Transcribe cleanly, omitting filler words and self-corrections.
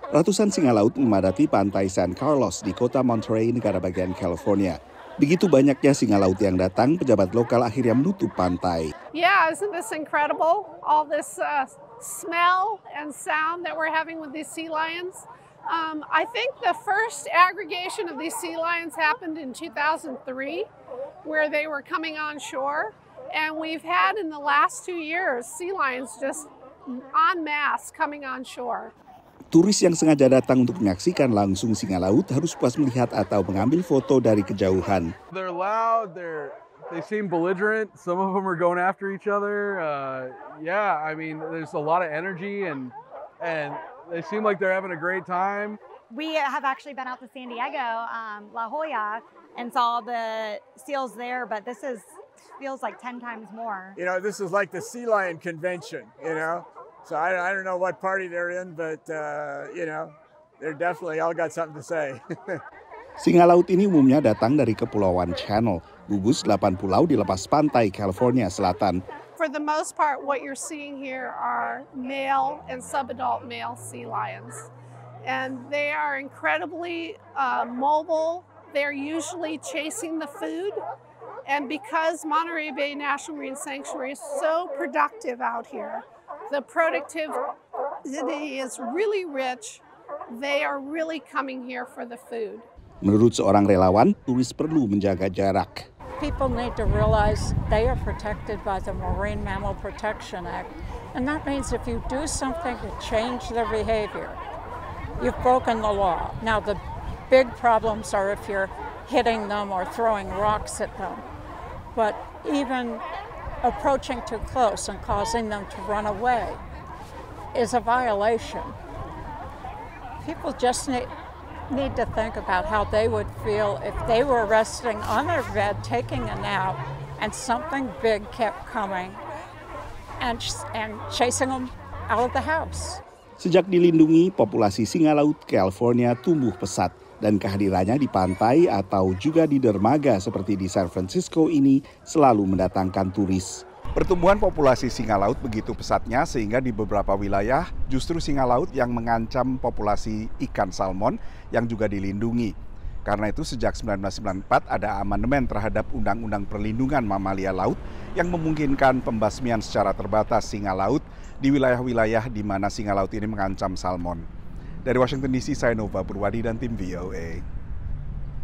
Ratusan singa laut memadati pantai San Carlos di kota Monterey, negara bagian California. Begitu banyaknya singa laut yang datang, pejabat lokal akhirnya menutup pantai. Yeah, isn't this incredible? All this smell and sound that we're having with these sea lions. I think the first aggregation of these sea lions happened in 2003, where they were coming on shore. And we've had in the last 2 years, sea lions just en masse coming on shore. Turis yang sengaja datang untuk menyaksikan langsung singa laut harus puas melihat atau mengambil foto dari kejauhan. They're loud, they seem belligerent. Some of them are going after each other. Yeah, I mean, there's a lot of energy and they seem like they're having a great time. We have actually been out to San Diego, La Jolla, and saw the seals there, but this feels like 10 times more. You know, this is like the sea lion convention, you know? So I don't know what party they're in, but, you know, they're definitely all got something to say. Singa laut ini umumnya datang dari Kepulauan Channel, gugus 8 pulau di lepas pantai California Selatan. For the most part, what you're seeing here are male and subadult male sea lions. And they are incredibly mobile. They're usually chasing the food. And because Monterey Bay National Marine Sanctuary is so productive out here, the productivity is really rich. They are really coming here for the food. Menurut seorang relawan, turis perlu menjaga jarak. People need to realize they are protected by the Marine Mammal Protection Act. And that means if you do something to change their behavior, you've broken the law. Now the big problems are if you're hitting them or throwing rocks at them. But even approaching too close and causing them to run away is a violation. People just need to think about how they would feel if they were resting on their bed, taking a nap, and something big kept coming and chasing them out of the house. Sejak dilindungi, populasi singa laut California tumbuh pesat. Dan kehadirannya di pantai atau juga di dermaga seperti di San Francisco ini selalu mendatangkan turis. Pertumbuhan populasi singa laut begitu pesatnya sehingga di beberapa wilayah justru singa laut yang mengancam populasi ikan salmon yang juga dilindungi. Karena itu sejak 1994 ada amandemen terhadap Undang-Undang Perlindungan Mamalia Laut yang memungkinkan pembasmian secara terbatas singa laut di wilayah-wilayah di mana singa laut ini mengancam salmon. Dari Washington DC, saya Nova Purwadi dan tim VOA.